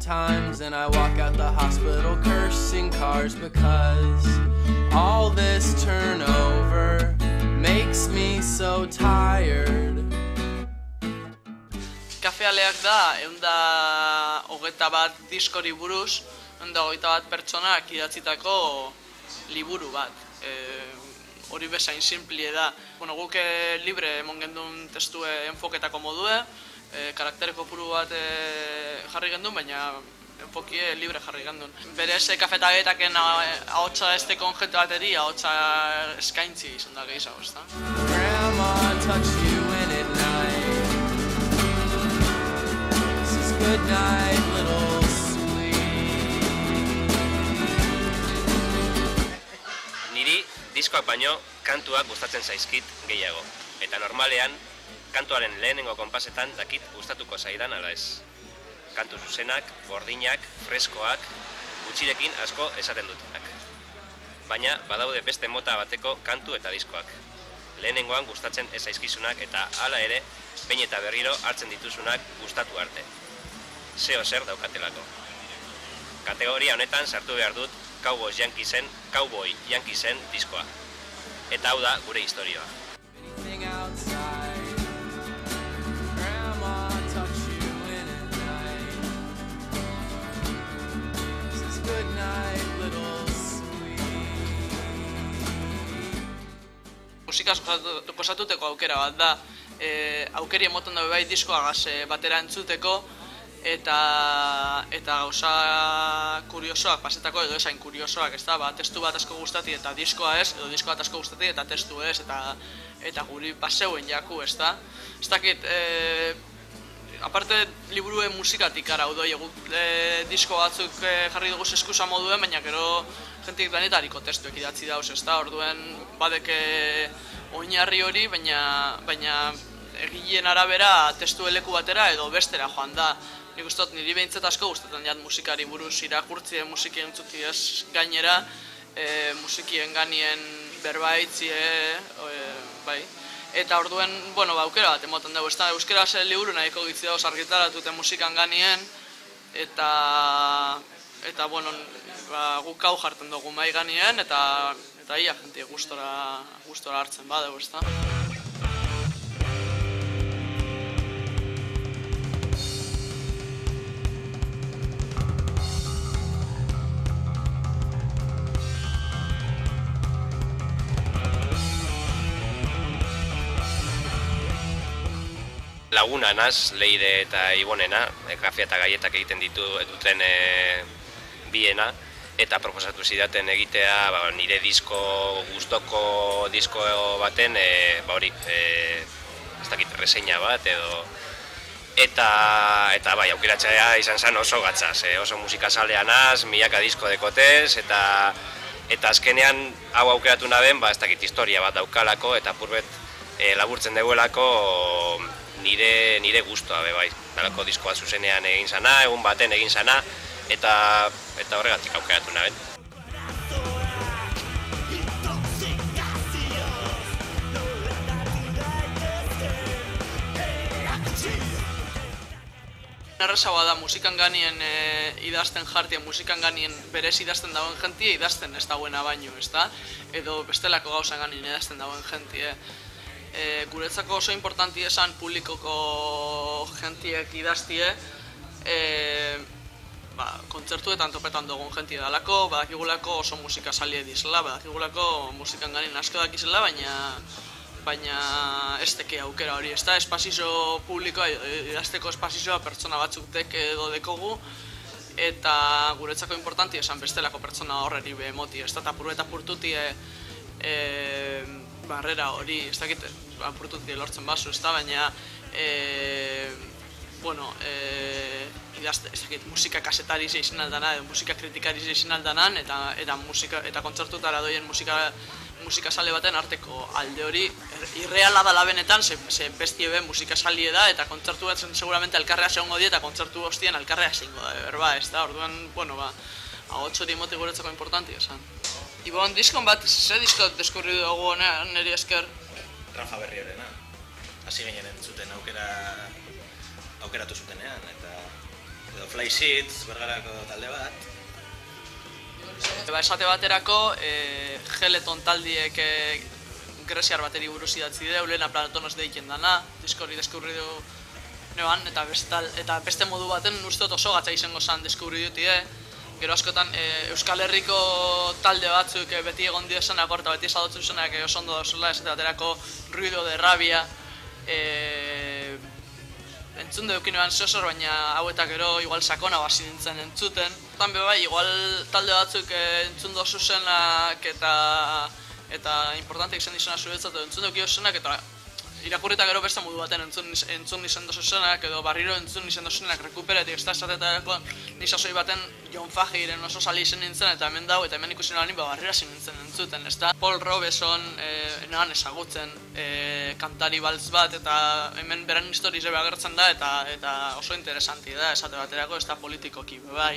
times and I walk out the hospital cursing cars because all this turnover makes me so tired. Kafealeak da, 121 diskori buruz, 121 pertsonak idatzitako liburu bat. Hori bezain simplie da. Bueno, guk libre emon gendun testue enfoketako modue, karaktere kopuru bat jarri gendun, baina enfokie libre jarri gendun. Berez, kafetageetaken ahotsa este konjente bateri, ahotsa eskaintzi izan da gehiago, ezta? Grandma touched you in at night. This is good night, little sweet. Niri diskoak baino kantuak gustatzen zaizkit gehiago. Eta normalean, kantuaren lehenengo konpasetan dakit gustatuko zaidan ala ez. Kantu zuzenak, gordinak, freskoak, gutxirekin asko esaten dutenak. Baina badaude beste mota bateko kantu eta diskoak. Lehenengoan gustatzen ez zaizkizunak eta hala ere, behin eta berriro hartzen dituzunak gustatu arte. Zeo zer daukatelako. Kategoria honetan sartu behar dut Cowboy Yankeesen diskoa. Eta hau da gure historioa. Anything outside. Grandma touched you in at night. This is good night, little sweet. Musikaz gozatuteko aukera bat da, aukeri emoten dabe bai diskoagaz batera entzuteko, eta gauza kuriosoak, pasetako edo esain kuriosoak, ez da, testu bat asko gustati eta diskoa ez, edo disko bat asko gustati eta testu ez, eta guri paseuen jaku, ez da. Ez dakit, aparte liburuen musikatik ara udoi, disko batzuk jarri dugu eskusa moduen, baina gero jentik danetariko testuek idatzi dauz, ez da, orduen badeke oinarri hori, baina egileen arabera testu eleku batera edo bestera joan da. Nik uste dut niri behintzat asko gustatzen jat musikari buruz irakurtzie, musiki entzuti ez gainera, musikien ganien berbaitzie, bai. Eta orduen, bueno, aukera bat emoten dugu, ez da, euskeraz liburu nahiko gitzi dauz argitaratuten musikan ganien, eta bueno, guk hau jartzen dugu mai ganien, eta ia jentie gustora hartzen badeu, ez da. Laguna naz, Leire eta Ibonena, kafea eta gaietak egiten duten biena, eta proposatu zidaten egitea nire gustoko disko baten, ez dakit, reseña bat edo. Eta bai, aukeratzea izan zen oso gatzaz, oso musikazalea naz, milaka disko dekotez, eta azkenean hau aukeratu naben, ez dakit, historia bat daukalako, eta purbet laburtzen deguelako nire gustoa bai. Dalako diskoa zuzenean egin zana, egun baten egin zana, eta horregatik aukeratu naben. Errezagoa da musikan ganien idazten jartien, musikan ganien berez idazten dagoen jentie idazten ez dagoena baino, ez da? Edo bestelako gauzan ganien idazten dagoen jentie. Guretzako oso importanti esan publikoko jentiek idaztie, kontzertuetan topetan dugun jentie dalako, badakigulako oso musika salie dizela, badakigulako musikan ganien asko dakizela, baina ez teke aukera hori, ez da, espazio publikoa, idazteko espazioa pertsona batzuk edo dekogu, eta guretzako importanti esan bestelako pertsona horreri behemoti, ez da, eta puru eta purtutie barrera hori, ez dakit, apurtutik lortzen bazu, ez da, baina, bueno, ez dakit, musika kasetari izan aldana, edo musika kritikari izan aldanan, eta kontzertutara doien musika sale baten arteko alde hori, irreala da benetan, ze bestie ben musika salie da, eta kontzertu batzen seguramente elkarrea segongo die, eta kontzertu hostien elkarrea zeingo da, berba, ez da, orduan, bueno, ahots hori emoti guretzako importanti esan. Ibon, diskon bat, ze disko deskurri dugu niri esker? Rafa Berriorena. Hasi ginen entzuten aukeratu zutenean, eta edo Fly Sheets, Bergarako talde bat. Esate baterako, Geleton taldiek gresiar bateri buruz idatzi deu, lehena Platonos deiken dana, disko hori deskubri du neban, eta beste modu baten uste oso gatza izango zan deskubri dutie. Gero askotan Euskal Herriko talde batzuk beti egon diozenak eta beti esadotzen zenak oso ondo dauzela, esate baterako Ruido de Rabia, entzun deukin eban zehosor, baina hauetak gero igual sakona basi nintzen entzuten. Tan bai, igual talde batzuk entzun dozuzenak eta importanteak izan dizena zuretzat entzun deukio zenak eta irakurrita gero beste modu baten entzun izan dozuzenak edo barriro entzun izan dozuzenak rekuperetik ez da esatetarako nizazoi baten Jon Fagiren oso sali izan nintzen eta hemen dau eta hemen ikusi nolani barrira zin nintzen entzuten, ez da? Paul Robeson nean ezagutzen kantari baltz bat eta hemen beren historiz ebe agertzen da eta oso interesanti da esate baterako ez da politikoki, bai.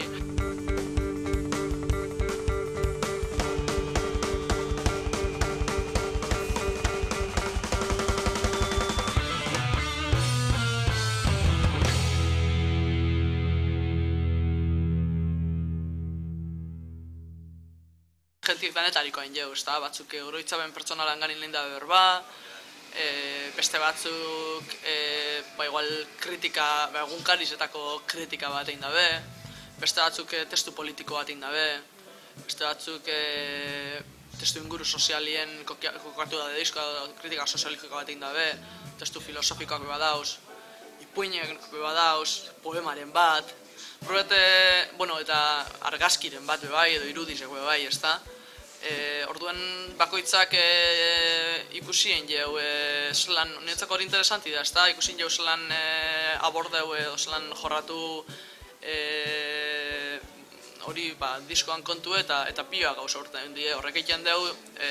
Gentik denetariko hain jau, batzuk oroitzaben pertsonalan ganin lehen da berba, beste batzuk igual kritika, egunkarizetako kritika bat egin dabe, beste batzuk testu politiko bat egin dabe, beste batzuk testu inguru sozialien kokatu da disko, kritika sozialiko bat egin dabe, testu filosofikoak beba dauz, ipuinek beba dauz, poemaren bat, eta argazkiren bat bebai edo irudizek bebai, ez da? Orduen bakoitzak ikusien jau, niretzako hori interesanti da, ez da? Ikusien jau zelan abordeu edo zelan jorratu hori diskoan kontu eta pioa gauza urtean die. Horrek egiten dugu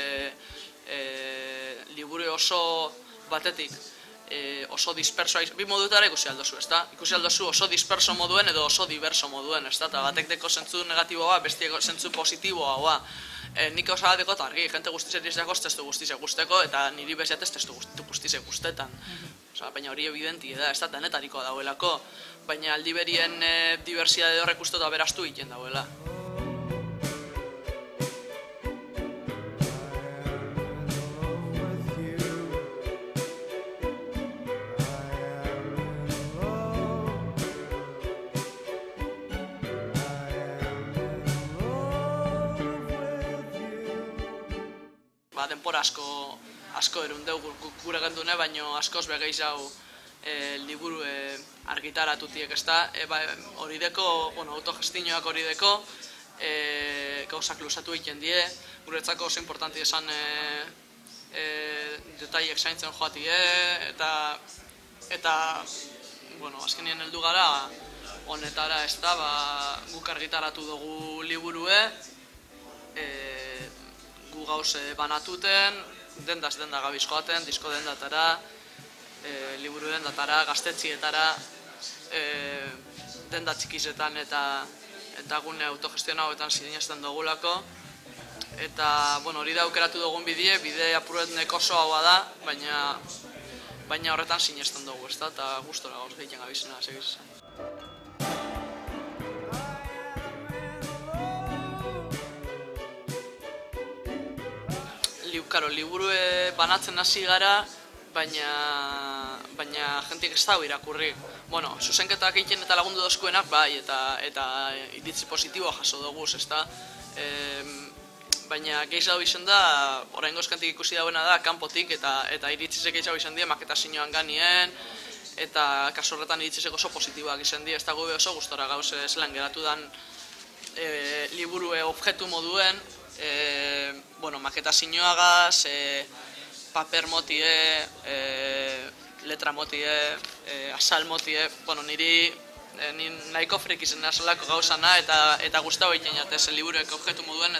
liburu oso batetik oso dispersoa, bi modutara ikusi aldozu, ez da? Ikusi aldozu oso disperso moduen edo oso diverso moduen, ez da? Eta batek deko zentzu negatiboa, bestieko zentzu positiboa. Nik osa bateko eta argi, jente guztizek izango testu guztizek guzteko eta niri beziatez testu guztizek guztetan. Baina hori evidenti da, ez da, denetariko dauelako. Baina aldi berien diversidade horrek uste eta beraztu egiten dauela. Denpora asko erundeu gure gendune, baina askoz begeiz hau liburu argitaratutiek, ez da? Hori deko, autogestinoak hori deko, gauzak lusatu egiten die, guretzako oso importanti esan detaiek zaintzen joatie, eta azkenien heldu gara honetara, ez da, guk argitaratu dugu liburue, gu gauz banatuten, dendaz denda gabiz joaten, disko dendatara, liburu dendatara, gaztetzietara, denda txikizetan eta gune autogestion hauetan sinesten dugulako. Eta hori da aukeratu dugun bide apuretek oso haua da, baina horretan sinesten dugu, eta gustora gauz egiten gabizena segiz. Liburu banatzen hasi gara, baina jentik ez dago irakurri. Zuzenketak egiten eta lagundu dozkuenak bai, eta iritzi positiboa jaso dugu, ezta? Baina gehiago izan da, oraingoz jentik ikusi dauena da, kanpotik eta iritzizek gehiago izan die, maketazioan ganien, eta kasu horretan iritzizek oso positiboak izan die, ez dago oso gustora gauz zelan geratu dan liburu objektu moduen, maketazioagaz, paper motie, letra motie, asal motie, niri nahiko frik izan azalako gauzana eta guztau egiten jatez liburuek objektu moduen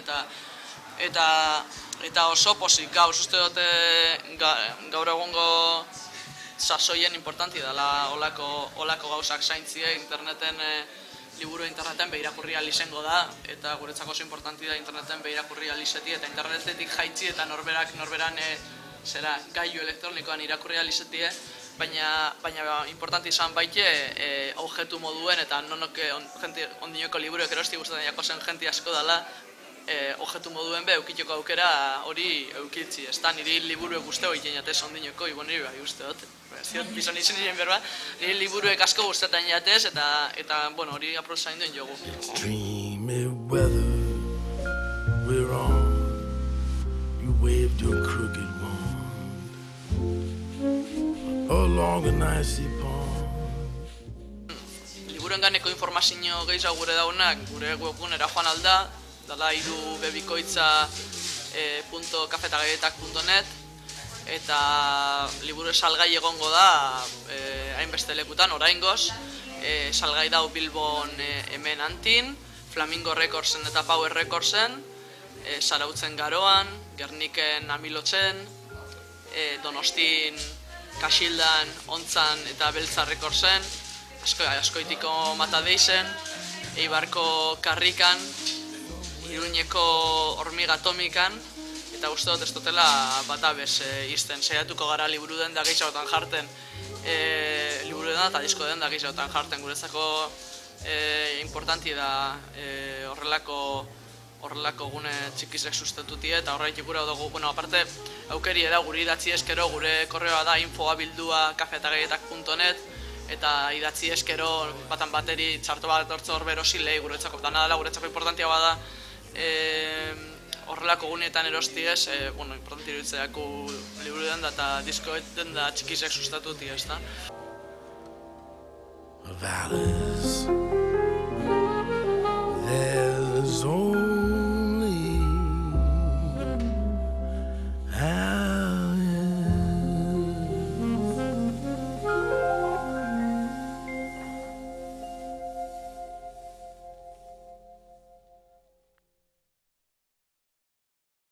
eta oso posik gauz uste dute gaur egungo sasoien importanti dela olako gauzak zaintzie interneten liburu interneten behirakurri alizengo da, eta guretzako oso importanti da interneten behirakurri alizeti, eta internetetik jaitzi eta norberan gailu elektronikoan irakurri alizetie, baina importante izan baite objektu moduen eta nonok ondinoko liburuek erosti gustatzen jako zen jenti asko dela objektu moduen be eukiteko aukera hori eukitzi, ez da, niri liburuek guzteo egiten jatez ondinoko, niri bai usteot. Ziot, bizon izan niren berba, niri liburuek asko gustatzen jatez eta bueno, hori aprozain duen jogu. Dreamy weather we're on, you waved your crooked wand along an icy pond. Liburuen ganeko informazio gehiago gure daunak, gure webgunera joan alda, dala irubebikoitza.kafetagaietak.net eta liburu salgai egongo da hainbeste lekutan, oraingoz. Salgai dau Bilbon hemen Antin, Flamingo Recordsen eta Power Recordsen, Zarautzen Garoan, Gerniken Amilotzen, Donostin Kaxildan, Ontzan eta Beltza Recordsen, Askoitiko Matadeizen, Eibarko Karrikan, Iruñeko Hormiga Atomikan, eta uste dut ez dutela bata bez izten. Saiatuko gara liburu den da gehiagotan jarten, liburu den eta disko den da gehiagotan jarten. Guretzako importanti da horrelako gune txikizek sustentutie eta horretik gure dugu. Bueno, aparte, aukeri da gure idatzi eskero, gure korreoa da info@kafetagaietak.net eta idatzi eskero batan bateri txarto bat etortze hor berosilei guretzako. Dana dela guretzako importantia bada horrelako guneetan erosti ez, importanti iruditzeako liburu den da eta diskoetan da txikizek sustatuti ez da. Valleys, there's only